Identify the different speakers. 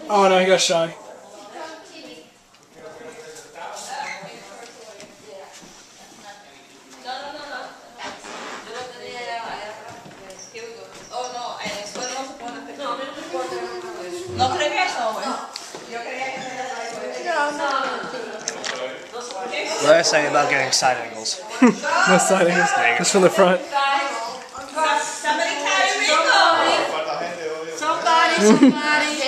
Speaker 1: Oh no, he got shy.
Speaker 2: No creía eso, güey. Yo creía que
Speaker 3: No. What are saying about getting side angles?
Speaker 1: No side angles, just from the front.
Speaker 2: Somebody carry Rico.
Speaker 4: Somebody.